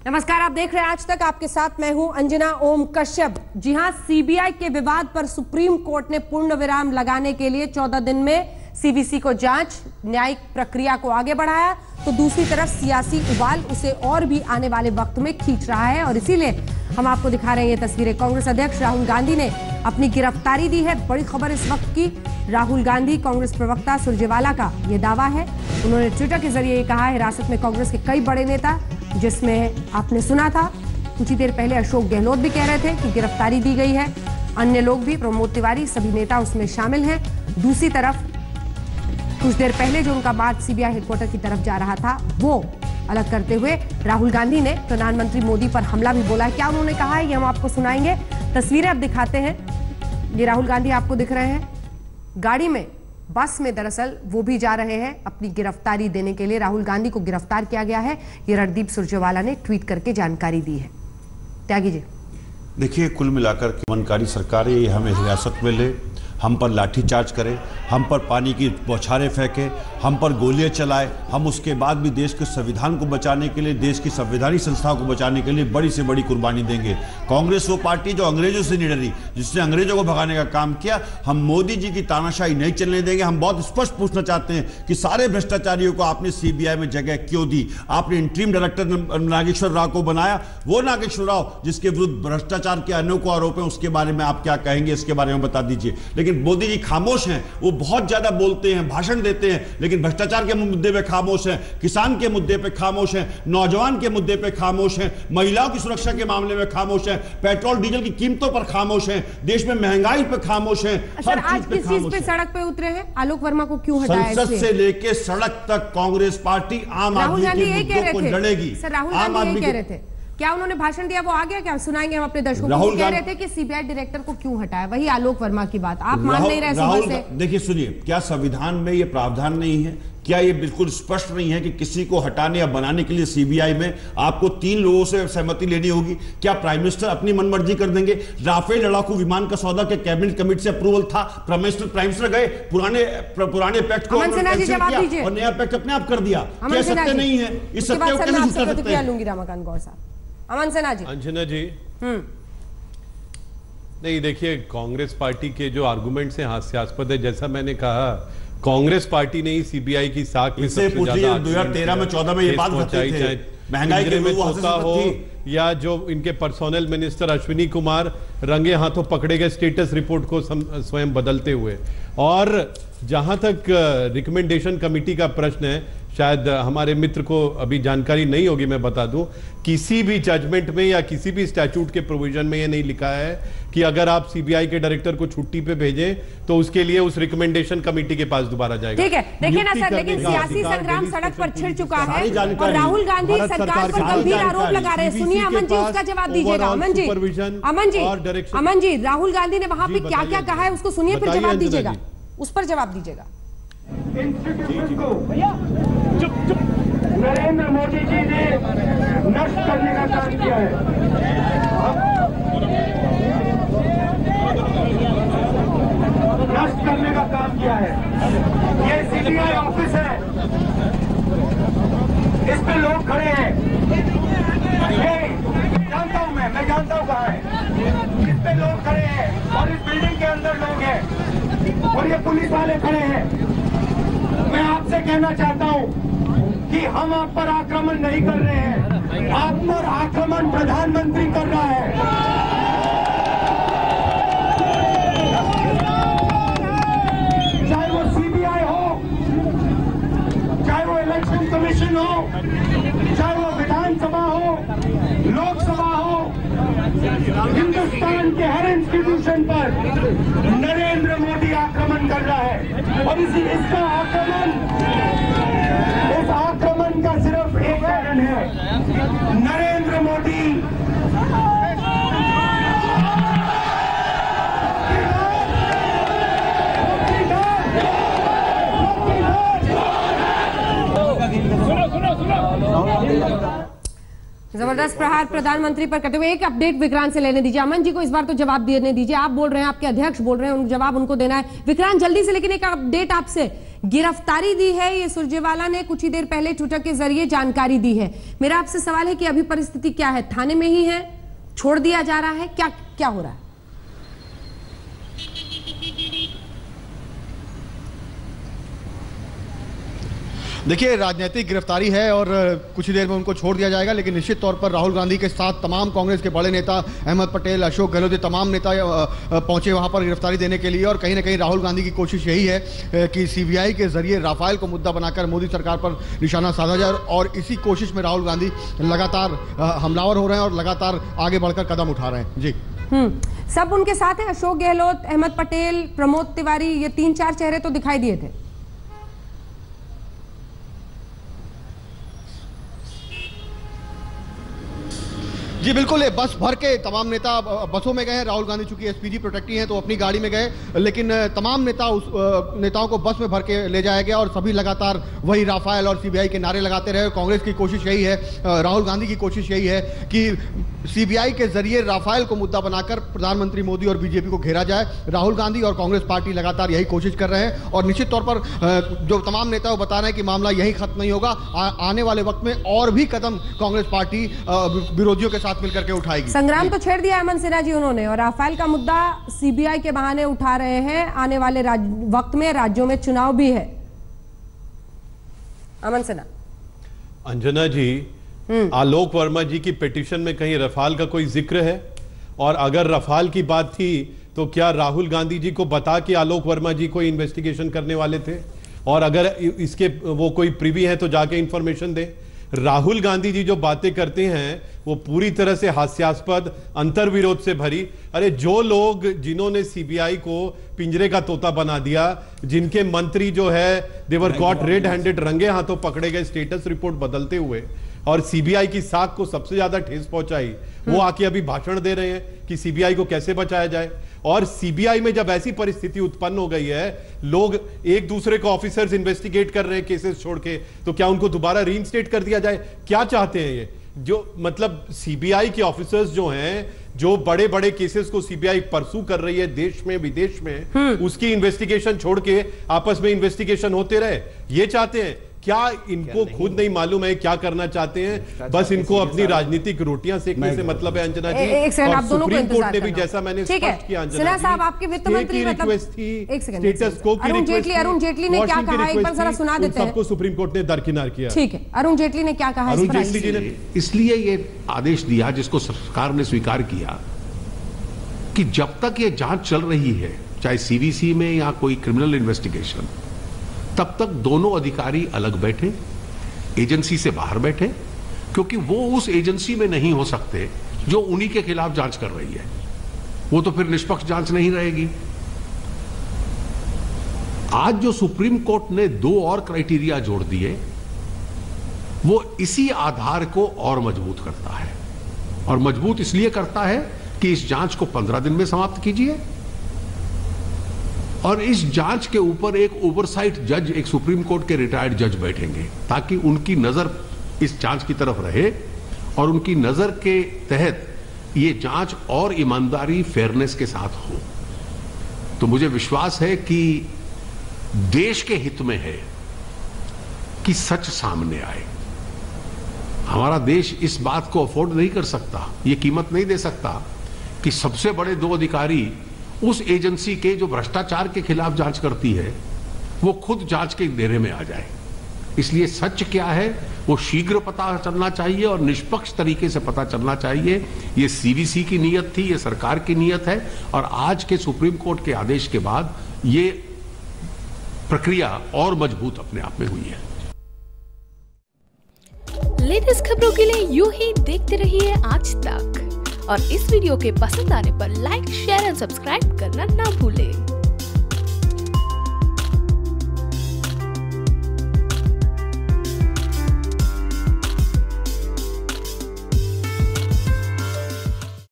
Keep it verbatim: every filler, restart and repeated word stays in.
नमस्कार, आप देख रहे हैं आज तक। आपके साथ मैं हूं अंजना ओम कश्यप। जी हां, सीबीआई के विवाद पर सुप्रीम कोर्ट ने पूर्ण विराम लगाने के लिए चौदह दिन में सीवीसी को जांच, न्यायिक प्रक्रिया को आगे बढ़ाया, तो दूसरी तरफ सियासी उबाल उसे और भी आने वाले वक्त में खींच रहा है। और इसीलिए हम आपको दिखा रहे हैं ये तस्वीरें। कांग्रेस अध्यक्ष राहुल गांधी ने अपनी गिरफ्तारी दी है। बड़ी खबर इस वक्त की। राहुल गांधी, कांग्रेस प्रवक्ता सुरजेवाला का यह दावा है। उन्होंने ट्विटर के जरिए ये कहा, हिरासत में कांग्रेस के कई बड़े नेता, जिसमें आपने सुना था कुछ ही देर पहले अशोक गहलोत भी कह रहे थे कि गिरफ्तारी दी गई है। अन्य लोग भी, प्रमोद तिवारी, सभी नेता उसमें शामिल हैं। दूसरी तरफ कुछ देर पहले जो उनका बात सीबीआई हेडक्वार्टर की तरफ जा रहा था, वो अलग करते हुए राहुल गांधी ने प्रधानमंत्री मोदी पर हमला भी बोला है। क्या उन्होंने कहा है ये हम आपको सुनाएंगे। तस्वीरें अब दिखाते हैं। ये राहुल गांधी आपको दिख रहे हैं गाड़ी में, बस में दरअसल वो भी जा रहे हैं अपनी गिरफ्तारी देने के लिए। राहुल गांधी को गिरफ्तार किया गया है, ये रणदीप सुरजेवाला ने ट्वीट करके जानकारी दी है। त्यागी जी, देखिए, कुल मिलाकर के मनकारी सरकार ये हमें हिरासत में ले, हम पर लाठीचार्ज करे, हम पर पानी की बौछारें फेंके, हम पर गोलियां चलाए, हम उसके बाद भी देश के संविधान को बचाने के लिए, देश की संवैधानिक संस्थाओं को बचाने के लिए बड़ी से बड़ी कुर्बानी देंगे। कांग्रेस वो पार्टी जो अंग्रेजों से नहीं डरी, जिसने अंग्रेजों को भगाने का काम किया। हम मोदी जी की तानाशाही नहीं चलने देंगे। हम बहुत स्पष्ट पूछना चाहते हैं कि सारे भ्रष्टाचारियों को आपने सीबीआई में जगह क्यों दी? आपने इंटरिम डायरेक्टर नागेश्वर राव को बनाया, वो नागेश्वर राव जिसके विरुद्ध भ्रष्टाचार के अनेकों आरोप हैं, उसके बारे में आप क्या कहेंगे? इसके बारे में बता दीजिए। लेकिन मोदी जी खामोश हैं। वो बहुत ज्यादा बोलते हैं, भाषण देते हैं, लेकिन भ्रष्टाचार के मुद्दे पे खामोश हैं, किसान के मुद्दे पे खामोश हैं, नौजवान के मुद्दे पे खामोश हैं, महिलाओं की सुरक्षा के मामले में खामोश हैं, पेट्रोल डीजल की कीमतों पर खामोश हैं, देश में महंगाई पर खामोश हैं। सर, आज किस चीज पे सड़क पे उतरे हैं? आलोक वर्मा को क्यों हटाया? संसद से लेके सड़क तक कांग्रेस पार्टी आम आदमी के मुद्दों को लड़ेगी। सर, राहुल गांधी यही कह रहे थे। क्या उन्होंने भाषण दिया, वो आ गया? क्या सुनाएंगे हम अपने दर्शकों को। कह रहे थे कि सीबीआई डायरेक्टर को क्यों हटाया, वही आलोक वर्मा की बात आप मान नहीं रहे सुबह से। देखिए, सुनिए, क्या संविधान में ये प्रावधान नहीं है? क्या ये बिल्कुल स्पष्ट नहीं है कि किसी को हटाने या बनाने के लिए सीबीआई में आपको तीन लोगों से सहमति लेनी होगी? क्या प्राइम मिनिस्टर अपनी मनमर्जी कर देंगे? राफेल लड़ाकू विमान का सौदा के कैबिनेट कमेटी से अप्रूवल था, प्राइम मिनिस्टर प्राइम मिनिस्टर गए, पुराने पुराने पैक्ट को किया और नया पैक्ट अपने आप कर दिया। क्या सत्य नहीं है? इस सत्य को कैसे सुधार सकते हैं? लूंगी रमाकांत गौर साहब। अमन सिन्हा जी। अंजना जी, नहीं, देखिए, कांग्रेस पार्टी के जो आर्गुमेंट्स हैं हास्यास्पद है। जैसा मैंने कहा, कांग्रेस पार्टी ने ही सीबीआई की साख में सबसे ज्यादा दो हज़ार तेरह में चौदह में ये बात पहुंचाई, चाहे महंगाई के में होता हो या जो इनके पर्सोनल मिनिस्टर अश्विनी कुमार रंगे हाथों पकड़े गए स्टेटस रिपोर्ट को स्वयं बदलते हुए। और जहां तक रिकमेंडेशन कमेटी का प्रश्न है, शायद हमारे मित्र को अभी जानकारी नहीं होगी, मैं बता दूं, किसी भी जजमेंट में या किसी भी स्टैट्यूट के प्रोविजन में यह नहीं लिखा है कि अगर आप सीबीआई के डायरेक्टर को छुट्टी पे भेजें तो उसके लिए उस रिकमेंडेशन कमेटी के पास दोबारा जाएगा। ठीक है, देखिए ना सर, लेकिन सियासी संग्राम सड़क पर छिड़ चुका है और राहुल गांधी सरकार पर गंभीर आरोप लगा रहे हैं। सुनिए अमन जी, उसका जवाब दीजिएगा। अमन जी, अमन जी, अमन जी, राहुल गांधी ने वहां पे क्या क्या कहा है उसको सुनिए, फिर जवाब दीजिएगा, उस पर जवाब दीजिएगा। इंस्टीट्यूशन को चुप चुप नरेंद्र मोदी जी ने नष्ट करने का काम किया है। नष्ट करने का काम किया है। ये सीबीआई ऑफिस है, इस पे लोग खड़े हैं। ये जानता हूं, मैं मैं जानता हूं कहाँ है। इस पे लोग खड़े हैं और इस बिल्डिंग के अंदर लोग हैं और ये पुलिस वाले खड़े हैं। मैं आपसे कहना चाहता हूं कि हम आप पर आक्रमण नहीं कर रहे हैं, आप पर आक्रमण प्रधानमंत्री कर रहा है। चाहे वो सीबीआई हो, चाहे वो इलेक्शन कमीशन हो, चाहे वो विधानसभा हो, लोकसभा हो, हिंदुस्तान के हर इंस्टीट्यूशन पर नरेंद्र मोदी आक्रमण कर रहा है। और इसी इसका आक्रमण, इस आक्रमण का सिर्फ एक कारण है, नरेंद्र मोदी जबरदस्त प्रहार प्रधानमंत्री पर करते हुए। एक अपडेट विक्रांत से लेने दीजिए। अमन जी को इस बार तो जवाब देने दीजिए। आप बोल रहे हैं, आपके अध्यक्ष बोल रहे हैं, उनको जवाब उनको देना है। विक्रांत जल्दी से, लेकिन एक अपडेट आपसे गिरफ्तारी दी है, ये सुरजेवाला ने कुछ ही देर पहले ट्विटर के जरिए जानकारी दी है। मेरा आपसे सवाल है कि अभी परिस्थिति क्या है, थाने में ही है, छोड़ दिया जा रहा है, क्या क्या हो रहा है? देखिए, राजनीतिक गिरफ्तारी है और कुछ ही देर में उनको छोड़ दिया जाएगा, लेकिन निश्चित तौर पर राहुल गांधी के साथ तमाम कांग्रेस के बड़े नेता, अहमद पटेल, अशोक गहलोत, तमाम नेता पहुंचे वहां पर गिरफ्तारी देने के लिए। और कहीं ना कहीं राहुल गांधी की कोशिश यही है कि सीबीआई के जरिए राफेल को मुद्दा बनाकर मोदी सरकार पर निशाना साधा जाए, और इसी कोशिश में राहुल गांधी लगातार हमलावर हो रहे हैं और लगातार आगे बढ़कर कदम उठा रहे हैं। जी हम्म सब उनके साथ हैं, अशोक गहलोत, अहमद पटेल, प्रमोद तिवारी, ये तीन चार चेहरे तो दिखाई दिए थे। जी बिल्कुल, बस भर के तमाम नेता बसों में गए हैं। राहुल गांधी चूंकि एसपीजी प्रोटेक्टी हैं तो अपनी गाड़ी में गए, लेकिन तमाम नेता उस नेताओं को बस में भर के ले जाया गया और सभी लगातार वही राफेल और सीबीआई के नारे लगाते रहे। कांग्रेस की कोशिश यही है, राहुल गांधी की कोशिश यही है कि सीबीआई के जरिए राफेल को मुद्दा बनाकर प्रधानमंत्री मोदी और बीजेपी को घेरा जाए। राहुल गांधी और कांग्रेस पार्टी लगातार यही कोशिश कर रहे हैं और निश्चित तौर पर जो तमाम नेता वो बता रहे हैं कि मामला यही खत्म नहीं होगा, आ, आने वाले वक्त में और भी कदम कांग्रेस पार्टी विरोधियों के साथ मिलकर के उठाएगी। संग्राम तो छेड़ दिया अमन सिन्हा जी उन्होंने, और राफेल का मुद्दा सीबीआई के बहाने उठा रहे हैं। आने वाले वक्त में राज्यों में चुनाव भी है। अमन सिन्हा। अंजना जी, आलोक वर्मा जी की पिटीशन में कहीं रफाल का कोई जिक्र है? और अगर रफाल की बात थी तो क्या राहुल गांधी जी को बता कि आलोक वर्मा जी को इन्वेस्टिगेशन करने वाले थे? और अगर इसके वो कोई प्रिवी है तो जाके इंफॉर्मेशन दे। राहुल गांधी जी जो बातें करते हैं वो पूरी तरह से हास्यास्पद, अंतर्विरोध से भरी। अरे जो लोग जिन्होंने सीबीआई को पिंजरे का तोता बना दिया, जिनके मंत्री जो है देवर गॉट रेड हैंडेड, रंगे हाथों पकड़े गए स्टेटस रिपोर्ट बदलते हुए, और सीबीआई की साख को सबसे ज्यादा ठेस पहुंचाई, वो आके अभी भाषण दे रहे हैं कि सीबीआई को कैसे बचाया जाए। और सीबीआई में जब ऐसी परिस्थिति उत्पन्न हो गई है, लोग एक दूसरे को ऑफिसर्स इन्वेस्टिगेट कर रहे हैं केसेस छोड़ के, तो क्या उनको दोबारा रीइंस्टेट कर दिया जाए? क्या चाहते हैं ये? जो मतलब सीबीआई के ऑफिसर्स जो हैं, जो बड़े बड़े केसेस को सीबीआई परसू कर रही है देश में विदेश में, उसकी इन्वेस्टिगेशन छोड़ के आपस में इन्वेस्टिगेशन होते रहे, ये चाहते हैं? क्या इनको खुद नहीं मालूम है क्या करना चाहते हैं? बस इनको अपनी राजनीतिक रोटियां सेकने से मतलब है। अंजना जी, एक सेकंड, आप दोनों को सुप्रीम कोर्ट ने भी, करना। जैसा मैंने स्पष्ट किया, अंजना सिन्हा साहब, आपके वित्त मंत्री मतलब एक सेकंड, स्टेटस को की अरुण जेटली अरुण जेटली ने क्या कहा, एक बार जरा सुना देते हैं। सबको सुप्रीम कोर्ट ने दरकिनार किया। ठीक है, अरुण जेटली ने क्या कहा? अरुण जेटली जी ने इसलिए ये आदेश दिया, जिसको सरकार ने स्वीकार किया, कि जब तक ये जांच चल रही है, चाहे सीवीसी में या कोई क्रिमिनल इन्वेस्टिगेशन, तब तक दोनों अधिकारी अलग बैठे, एजेंसी से बाहर बैठे, क्योंकि वो उस एजेंसी में नहीं हो सकते जो उन्हीं के खिलाफ जांच कर रही है। वो तो फिर निष्पक्ष जांच नहीं रहेगी। आज जो सुप्रीम कोर्ट ने दो और क्राइटेरिया जोड़ दिए, वो इसी आधार को और मजबूत करता है। और मजबूत इसलिए करता है कि इस जांच को पंद्रह दिन में समाप्त कीजिए, और इस जांच के ऊपर एक ओवरसाइट जज, एक सुप्रीम कोर्ट के रिटायर्ड जज बैठेंगे, ताकि उनकी नजर इस जांच की तरफ रहे और उनकी नजर के तहत ये जांच और ईमानदारी, फेयरनेस के साथ हो। तो मुझे विश्वास है कि देश के हित में है कि सच सामने आए। हमारा देश इस बात को अफोर्ड नहीं कर सकता, ये कीमत नहीं दे सकता कि सबसे बड़े दो अधिकारी उस एजेंसी के जो भ्रष्टाचार के खिलाफ जांच करती है, वो खुद जांच के घेरे में आ जाए। इसलिए सच क्या है वो शीघ्र पता चलना चाहिए और निष्पक्ष तरीके से पता चलना चाहिए। ये सीवीसी की नीयत थी, ये सरकार की नीयत है, और आज के सुप्रीम कोर्ट के आदेश के बाद ये प्रक्रिया और मजबूत अपने आप में हुई है। लेटेस्ट खबरों के लिए यूं ही देखते रहिए आज तक, और इस वीडियो के पसंद आने पर लाइक, शेयर एंड सब्सक्राइब करना ना भूलें।